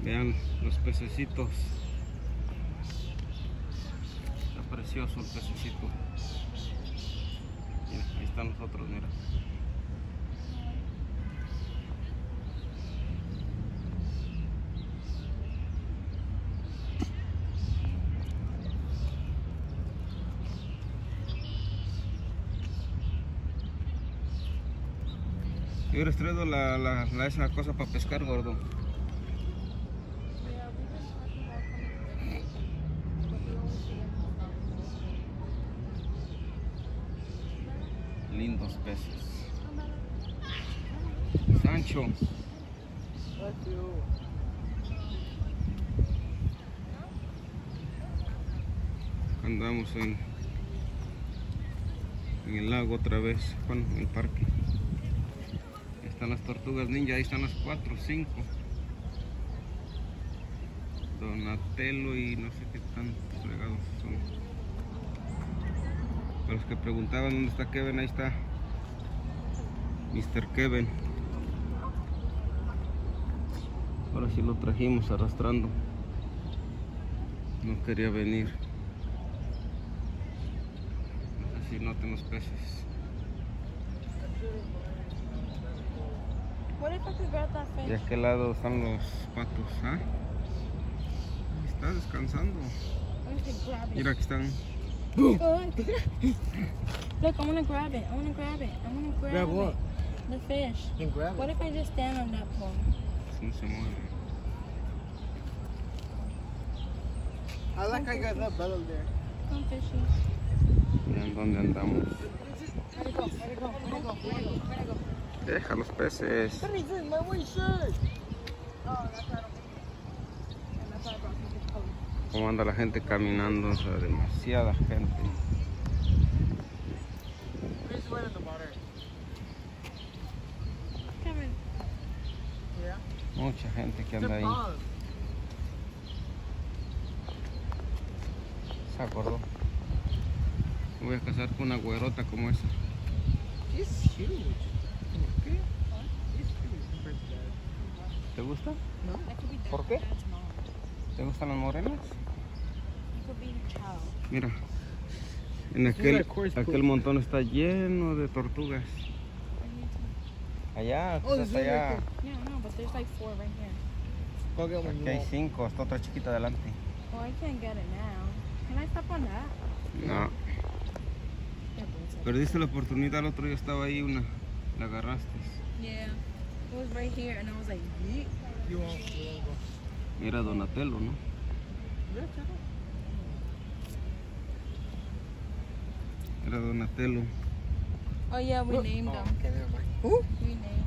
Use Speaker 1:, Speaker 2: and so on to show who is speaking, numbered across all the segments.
Speaker 1: Vean los pececitos. Está precioso el pececito. Mira, ahí están los otros, mira. Yo hubieras traído esa cosa para pescar, gordo. Lindos peces. Sancho. Andamos en el lago otra vez, bueno, en el parque. Ahí están las tortugas ninja, ahí están las 4 o 5. Donatello y no sé qué tan fregados son. Para los que preguntaban dónde está Kevin, ahí está Mr. Kevin. Ahora sí lo trajimos arrastrando. No quería venir. No sé si noten los peces. ¿Y a qué lado están los patos? ¿Ah? Está descansando. Mira, aquí están.
Speaker 2: Look, I want to grab it. I want to grab it. I want to grab
Speaker 3: what?
Speaker 2: it. The fish.
Speaker 3: You can grab
Speaker 2: What
Speaker 3: it.
Speaker 2: if I just stand on that pole?
Speaker 1: No se mueve.
Speaker 3: I like how you guys have bellows there.
Speaker 2: Come fishy.
Speaker 1: Vean dónde andamos.
Speaker 3: Where'd it go? Where'd it go? Where'd it go? Where'd it go? Where'd it go?
Speaker 1: Deja los peces.
Speaker 3: What are you doing? My white shirt. Oh, that's why I don't think so. And that's why I brought some fish color.
Speaker 1: Como anda la gente caminando, o sea, demasiada gente.
Speaker 3: Where's the in the water?
Speaker 2: Kevin.
Speaker 3: Yeah.
Speaker 1: Mucha gente que
Speaker 3: It's
Speaker 1: anda
Speaker 3: a
Speaker 1: ahí.
Speaker 3: pond.
Speaker 1: Se acordó. Me voy a casar con una güerota como esa.
Speaker 3: She's huge.
Speaker 1: ¿Qué?
Speaker 3: She's huge compared to that.
Speaker 1: ¿Te gusta?
Speaker 3: No?
Speaker 2: That could be
Speaker 1: ¿Por qué?
Speaker 2: Dad's mom.
Speaker 1: ¿Te gustan las morenas?
Speaker 2: It could be child.
Speaker 1: Mira, en aquel montón está lleno de tortugas. Allá,
Speaker 3: Oh,
Speaker 1: hasta
Speaker 3: there's
Speaker 1: allá.
Speaker 2: Yeah, no, but there's like 4 right here.
Speaker 3: Go get one.
Speaker 1: Aquí hay 5, está otra chiquita adelante.
Speaker 2: Well, I can't get it now. Can I step on that?
Speaker 1: No,
Speaker 2: Yeah, but it's like-
Speaker 1: perdiste la oportunidad, el otro día estaba ahí una, la agarraste.
Speaker 2: Yeah. It was right here, and I was like, yeet.
Speaker 3: You won't go.
Speaker 1: Era Donatello, ¿no?
Speaker 3: Yeah, check it.
Speaker 1: Era Donatello.
Speaker 2: Oh, yeah, we named
Speaker 3: Oh,
Speaker 2: them.
Speaker 3: okay, never mind. Who?
Speaker 2: We named them.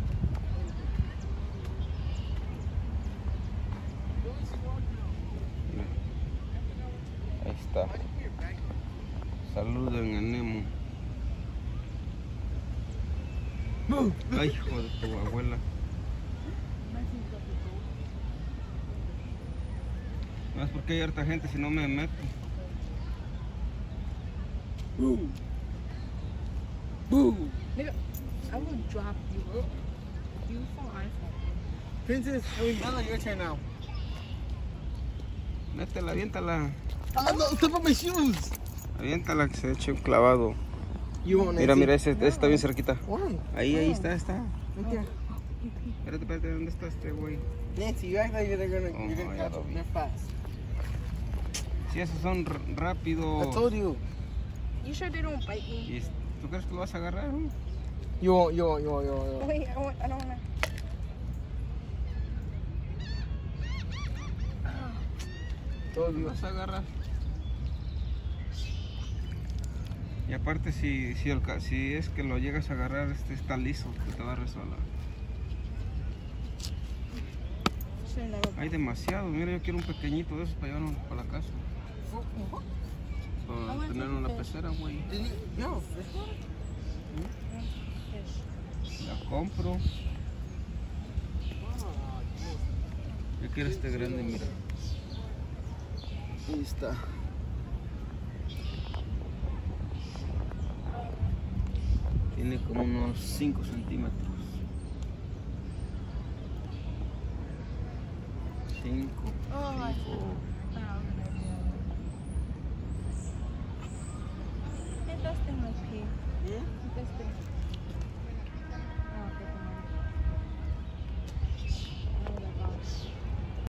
Speaker 1: Mira. Ahí está. Saluden a Nemo. Ay, hijo de tu abuela. No es porque hay harta gente, si no me meto.
Speaker 3: Boo. Boo.
Speaker 2: Nigga, I will drop you. You fall, I fall.
Speaker 3: Princess, I mean, Bella, your turn now.
Speaker 1: Métela, aviéntala.
Speaker 3: Oh, no, step on my shoes.
Speaker 1: Aviéntala que se eche un clavado.
Speaker 3: You won't,
Speaker 1: Mira,
Speaker 3: Nancy.
Speaker 1: mira, ese está bien cerquita.
Speaker 3: One.
Speaker 1: Ahí está.
Speaker 3: Right there.
Speaker 1: Espérate, ¿dónde está este güey?
Speaker 3: Nancy, you act like you're gonna,
Speaker 1: Oh,
Speaker 3: you're gonna
Speaker 1: ya
Speaker 3: catch
Speaker 1: lo
Speaker 3: them.
Speaker 1: vi.
Speaker 3: They're fast.
Speaker 1: Si esos son
Speaker 3: I
Speaker 1: rápidos.
Speaker 3: told you.
Speaker 2: You sure they don't bite me?
Speaker 1: ¿Y tú crees que lo vas a agarrar?
Speaker 3: You won't.
Speaker 2: Wait, I don't wanna.
Speaker 3: Told
Speaker 1: Lo
Speaker 3: you.
Speaker 1: vas a agarrar. Y aparte, si es que lo llegas a agarrar, está liso, que te va a resbalar.
Speaker 2: Should never.
Speaker 1: Hay demasiado. Mira, yo quiero un pequeñito de esos para llevarlo para la casa. Para tener una pecera, güey.
Speaker 3: Did you have a fish water?
Speaker 2: Fish.
Speaker 1: La compro. Yo quiero este grande, mira. Ahí está. Tiene como unos 5 centímetros. 5,
Speaker 2: Oh,
Speaker 1: 5.